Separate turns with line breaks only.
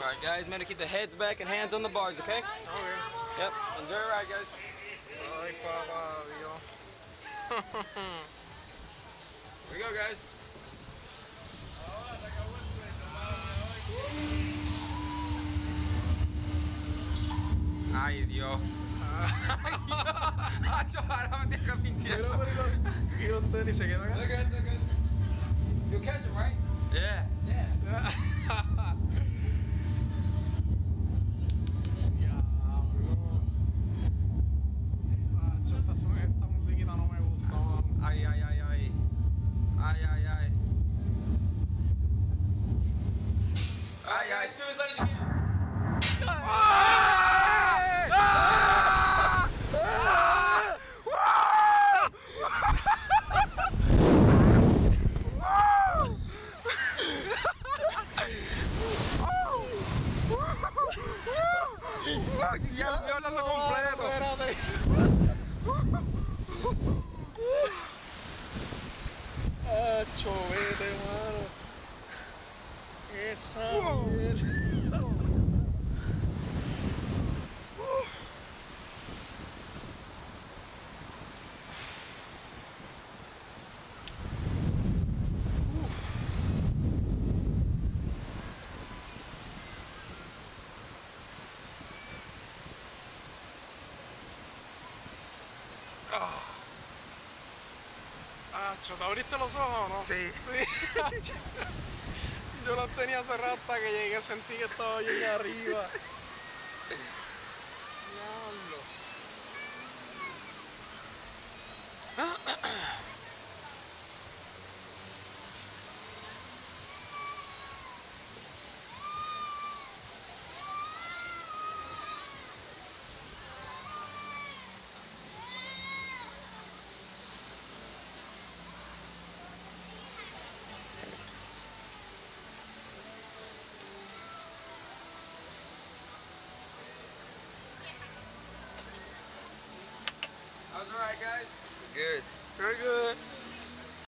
Alright guys, remember to keep the heads back and hands on the bars, okay?
Okay.
Yep, enjoy your ride guys.
Ay, papá, Dios. Here we go, guys.
Ay, Dios. Ahora me deja mintiendo.
Y los tenis se quedan acá.
Look at it, look at it. You'll catch him, right? Yeah. Yeah.
Esta musiquita no me gusta, mano.
Ay, ay, ay, ay. Ay, ay, ay. Ay, ay. Do as late as you can. Ya estoy hablando completo.
Espérate. Vete, mano. Esa mierda. ¿Te abriste los ojos o no?
Sí.
Sí. Yo los tenía cerrados hasta que llegué, sentí que estaba bien arriba. Diablo.
How's it right, guys? Good.
Very good.